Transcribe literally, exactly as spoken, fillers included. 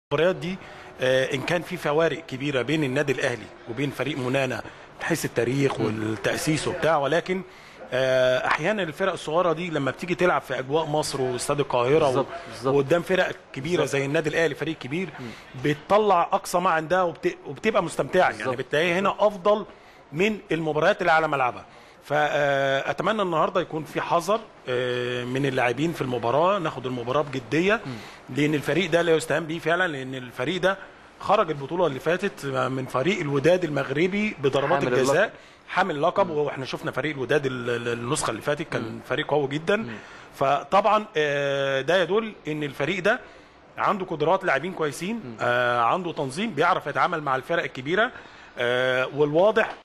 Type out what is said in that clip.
المباريات دي آه، ان كان في فوارق كبيره بين النادي الاهلي وبين فريق منانا من حيث التاريخ والتاسيس وبتاع، ولكن آه، احيانا الفرق الصغيره دي لما بتيجي تلعب في اجواء مصر واستاد القاهره بالظبط بالظبط وقدام فرق كبيره بالزبط. زي النادي الاهلي فريق كبير بتطلع اقصى ما عندها وبت... وبتبقى مستمتعه، يعني بتلاقيها هنا افضل من المباريات اللي على ملعبها. فاتمنى النهارده يكون في حذر من اللاعبين في المباراه، ناخد المباراه بجديه، لان الفريق ده لا يستهان به فعلا، لان الفريق ده خرج البطوله اللي فاتت من فريق الوداد المغربي بضربات الجزاء حامل لقب، واحنا شفنا فريق الوداد النسخه اللي فاتت كان فريق قوي جدا. فطبعا ده يدل ان الفريق ده عنده قدرات لاعبين كويسين، عنده تنظيم، بيعرف يتعامل مع الفرق الكبيره، والواضح